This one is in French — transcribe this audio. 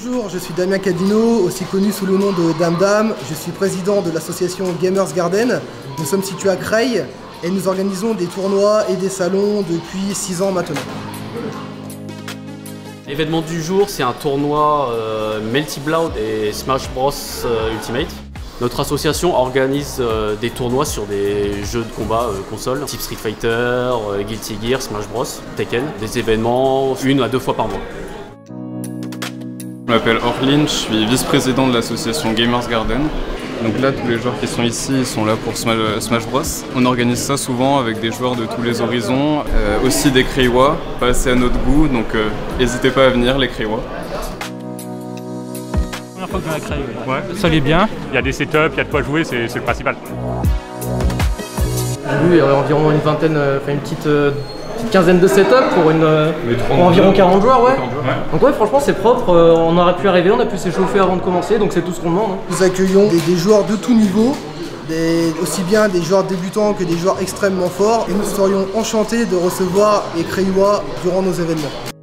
Bonjour, je suis Damien Cadino, aussi connu sous le nom de Dame Dame. Je suis président de l'association Gamers Garden. Nous sommes situés à Creil et nous organisons des tournois et des salons depuis 6 ans maintenant. L'événement du jour, c'est un tournoi Melty Blood et Smash Bros Ultimate. Notre association organise des tournois sur des jeux de combat console, type Street Fighter, Guilty Gear, Smash Bros, Tekken. Des événements 1 à 2 fois par mois. Je m'appelle Orlin, je suis vice-président de l'association Gamers Garden. Donc là, tous les joueurs qui sont ici, ils sont là pour Smash Bros. On organise ça souvent avec des joueurs de tous les horizons, aussi des Creillois, pas assez à notre goût, donc n'hésitez pas à venir les Creillois. Première fois que je viens à Creil, ouais. Ça allait bien, il y a des setups, il y a de quoi jouer, c'est le principal. J'ai vu il y avait environ une vingtaine, une petite quinzaine de setups pour environ 40 joueurs, ouais. Donc ouais, franchement c'est propre, on aurait pu arriver, on a pu s'échauffer avant de commencer, donc c'est tout ce qu'on demande. Nous accueillons des joueurs de tout niveau, aussi bien des joueurs débutants que des joueurs extrêmement forts, et nous serions enchantés de recevoir les Creillois durant nos événements.